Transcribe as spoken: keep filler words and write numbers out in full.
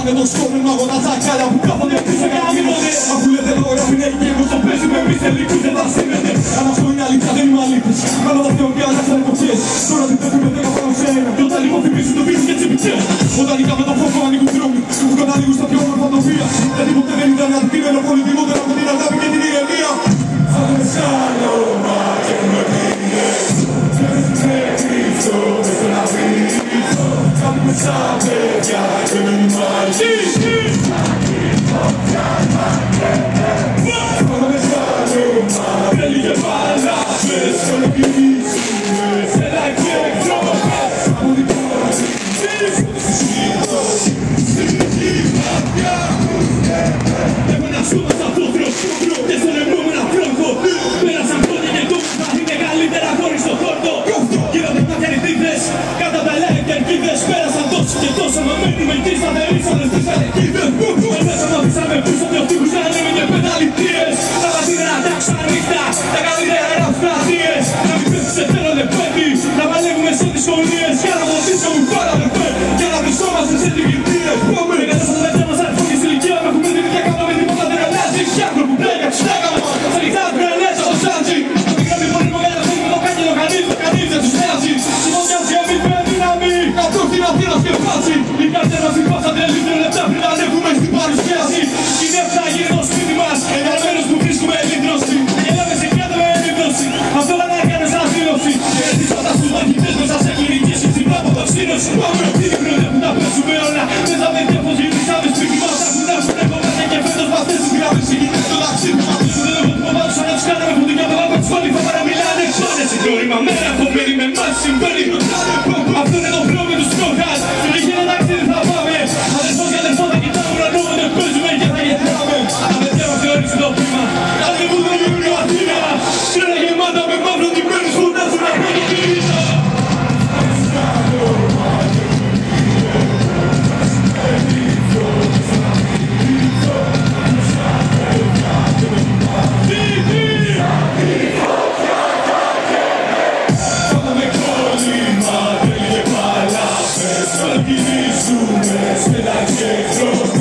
Πάνε το σκόρπι μάγω τα τσακάλια που κάθονται πίσω για να μείνονται. Αφού λέτε τώρα που είναι εκεί που το παίζουμε εμείς τελικούς δεν θα στείνετε. Αν αυτό είναι αλήθεια δεν είμαι αλήθης. Κάνω τα θεό και άλλαξαν εποχές. Τώρα τι πέφτουμε δέκα πάνω σε ένα. Κι όταν λίγο θυμίζουν το πίνουν και τσιμπιτσές. Όταν είχαμε το φόβο ανοίγουν δρόμοι. Που καταλήγουν στα πιο όμορφα τοπία. Γιατί ποτέ δεν ήταν αντικείμενο πολυτιμότερο από την αγάπη και την ηρεμία. Θα με σάλωμα και με πίνες. Και με κρύφτω μες στο να βρήθω. Κάνουμε σαν παιδιά και με μιμάζει. Πάμε σάλωμα, θέλει και παλάβες. Όλο κοιμήσουμε σε λαϊκή εκδρόμες. Από την πόλη, στο σκύλο, στην δική μάτια. Έχω ένα στόμα σαν φόβρο και στον επόμενο τρόπο. Πέρασαν χρόνια και τώρα είναι καλύτερα χωρίς το χόρτο. Γύρω από τα καρυτίδες, κάτω από τα λαϊκ κερκίδες. Πέρασαν τόσοι και τόσα μα μένουμε εκεί σταθερήσανε στις αλεκίδες. Μέσα μα αφήσαμε πίσω δυο τείχους να λέμε και πενταληπτίες. Τα βασίλερα τα ξανύχτα, τα καλύτερα γράφουν αδείες. Να μην πέφτεις σε θέλω δεν πρέπει, να παλεύουμε σε δυσκολίες. Για να βοηθήσω μου πάρα δεν πρέπει, για να βρισκόμαστε σε λιγυρτίες. Πάμε! Δεν κατάσταση τα παιδιά μας αρφώνει στην ηλικία μου. Έχουμε την ίδια κάνουμε τίποτα δεν αλλάζει. Φτιάχνω που πλέγα τους στέγαμε, σε νυχτά του κρελές στο σάντζι. Την γραμμή πόλεμο για να φύγουμε το κάγκελο κανείς, το κανείς δεν τους νοιάζει. Συμμονιάζει εμείς με δύναμη, καθώς την Αθήνα σκεφάζει. Η καρδιά μας υπάσατε λίγο λεπτά πριν ανέβουμε στην παρουσίαση. Η νεύτα γίνει το σπίτι μας, για μέρος που βρίσκουμε ελίτρωση. Γελάμε σε κάτω με ελίτρωση, αυτό δεν έκανε σαν δήλωση. Και έτσι πάντα στους μαχητές μέσα σε κληρικήσεις ψηλά από το ξύνωση. Πάμε, είναι χρόνια που τα παίζουμε όλα. Δεν θα δείτε πως γυρίσαμε σπίτι μας, θα κουνάσουν κομμάτια και φέτος μας θες τις γράμμες. Συγκινείται το ταξίδι μας, δεν έχω την ομάδα σαν να τους κάναμε που την καπελά με τους όλοι θα παραμιλάνε. Πάνε σε κρόημα μέρα, κομμένοι με μας συμβαίνει. Αυτό είναι το πρόβλημα με τους τρόχας. Και για ένα ταξίδι θα πάμε. Αδερφός και αδερφό δεν κοιτάμε ουρανό, δεν παίζουμε και θα γετράμε. Τα παιδιά μας θεώρησαν το πείμα. Άλλοι που δεν γίνουν Αθήνα. Τρένα γεμάτα με μαύρο τυπέρους φωνάζουν από το πυρήνα. Κινήσουμε σε λαϊκή εκδρόμες.